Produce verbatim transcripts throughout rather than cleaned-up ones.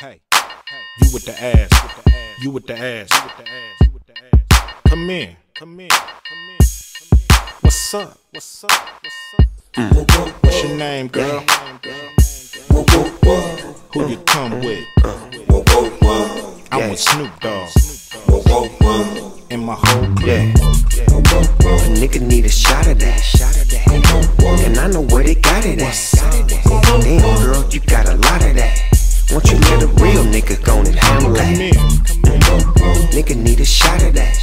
Hey, you with the ass, you with the ass, come in, come in, come in. What's up? What's up? What's up? Mm. What's your name, girl? Who you come with? I'm with Snoop Dogg and my whole clique. A nigga need a shot of that, and I know where they got it at. Damn, girl, you got a lot of that. Won't you let a real nigga go and handle that? Nigga need a shot of that,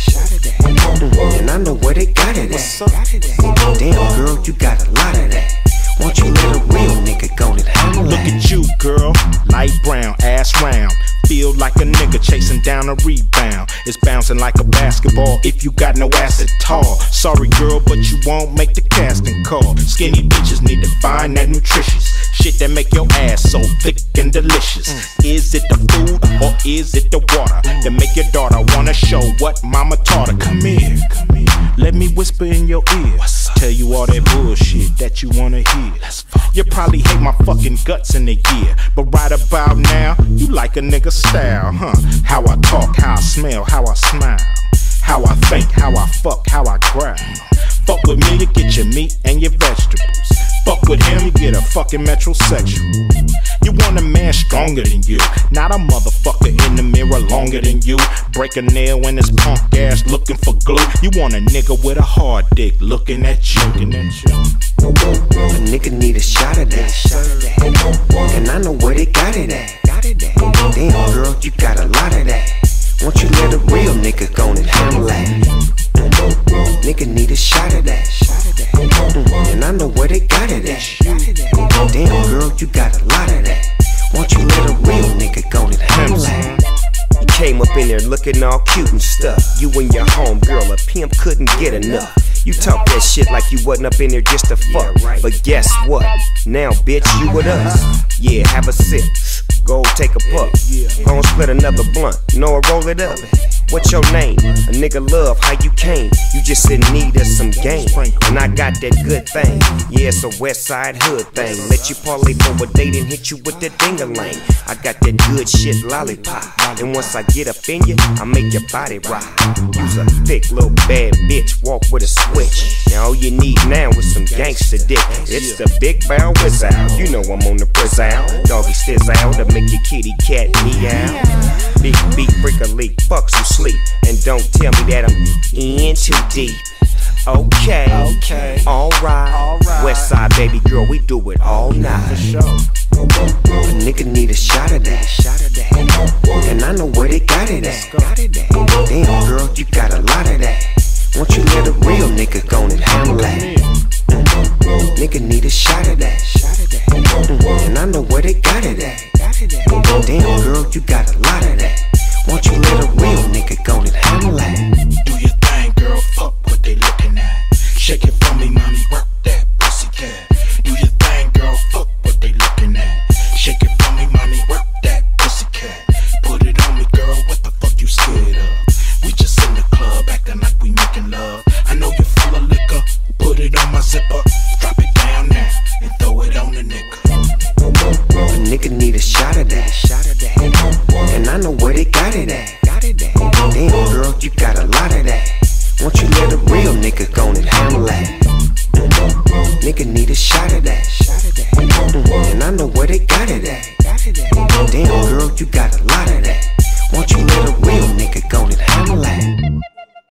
mm, and I know where they got it at. Damn, girl, you got a lot of that. Won't you let a real nigga go and handle that? Look at you, girl, light brown, ass round. Feel like a nigga chasing down a rebound. It's bouncing like a basketball if you got no ass at all. Sorry girl, but you won't make the casting call. Skinny bitches need to find that nutritious shit that make your ass so thick and delicious. Is it the food or is it the water that make your daughter wanna show what mama taught her? Come here, come here. Let me whisper in your ear. Tell you all that bullshit that you wanna hear. You probably hate my fucking guts in a year, but right about now, you like a nigga style, huh? How I talk, how I smell, how I smile, how I think, how I fuck, how I growl. Fuck with me to get your meat and your vegetables. Fuck with him, you get a fucking metrosexual. You want a man stronger than you, not a motherfucker in the mirror longer than you. Break a nail in his punk ass looking for glue. You want a nigga with a hard dick looking at you. Looking at you. A nigga need a shot of that, and I know where they got it at. Damn, girl, you got a lot of that. Won't you let a real nigga go and handle that? Nigga need a shot of that, mm, and I know where they got it at. Damn, girl, you got a lot of that. Won't you let a real nigga go and handle that? You came up in there looking all cute and stuff. You and your homegirl, a pimp couldn't get enough. You talk that shit like you wasn't up in there just to fuck. But guess what? Now, bitch, you with us. Yeah, have a sip. Go take a puff. Gon' split another blunt. Know roll it up. What's your name? A nigga love how you came. You just in need of some game, and I got that good thing. Yeah, it's a west side hood thing. Let you parlay for a date and hit you with that ding-a-lang. I got that good shit lollipop, and once I get up in you, I make your body rock. You's a thick little bad bitch, walk with a switch. Now all you need now is some gangster dick. It's the big barrel whiz out. You know I'm on the priz out. Doggy stizz out to make your kitty cat meow. Big beat break a leak, fuck some sleep, and don't tell me that I'm in too deep. Okay, okay, alright. All West side baby girl, we do it all night. For sure. A nigga need a shot of that, and I know where they got it at. Damn girl, you got a lot of that. Won't you let a real nigga go and handle that? Nigga need a shot of that, mm, and I know where they got it at. Damn girl, you got a lot of that. Won't you let a real nigga go and handle that? Do your thing, girl, fuck what they looking at. Shake it for me, mommy, work that pussy cat. Do your thing, girl, fuck what they looking at. Shake it for me, mommy, work that pussy cat. Put it on me, girl, what the fuck you scared of? We just in the club, acting like we making love. I know you're full of liquor, put it on my zipper. Drop it down now, and throw it on the nigga. A nigga need a shot of that, and I know where they got it at. Damn girl, you got a lot of that. Won't you let a real nigga go and handle that? Nigga need a shot of that, mm, and I know where they got it at. Damn girl, you got a lot of that.